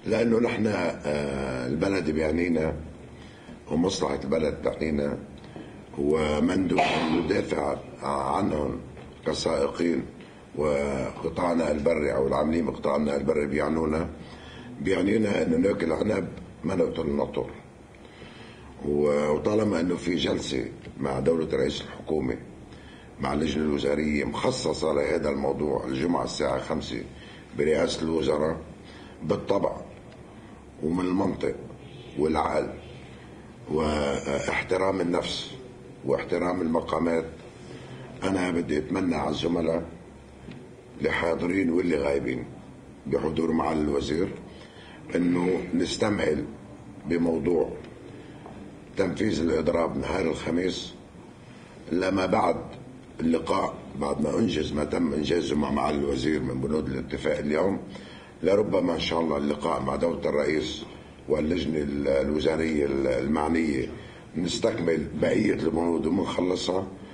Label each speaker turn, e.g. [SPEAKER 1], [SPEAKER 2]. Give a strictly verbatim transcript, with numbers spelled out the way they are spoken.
[SPEAKER 1] لأنه نحن البلد بيعنينا ومصلحة البلد بيعنينا، ومن ندافع عنهم كسائقين، وقطاعنا البري أو العاملين بقطاعنا البري بيعنونا بيعنينا أنه ناكل عنب ما نقتل النطر. وطالما أنه في جلسة مع دولة رئيس الحكومة مع اللجنة الوزارية مخصصة لهذا الموضوع الجمعة الساعة خمسة برئاسة الوزراء، بالطبع ومن المنطق والعقل واحترام النفس واحترام المقامات، أنا بدي أتمنى على الزملاء اللي حاضرين واللي غايبين بحضور معالي الوزير أنه نستمهل بموضوع تنفيذ الإضراب نهار الخميس لما بعد اللقاء، بعد ما أنجز ما تم إنجازه مع معالي الوزير من بنود الاتفاق اليوم، لربما إن شاء الله اللقاء مع دولة الرئيس واللجنة الوزارية المعنية نستكمل بقية البنود ونخلصها.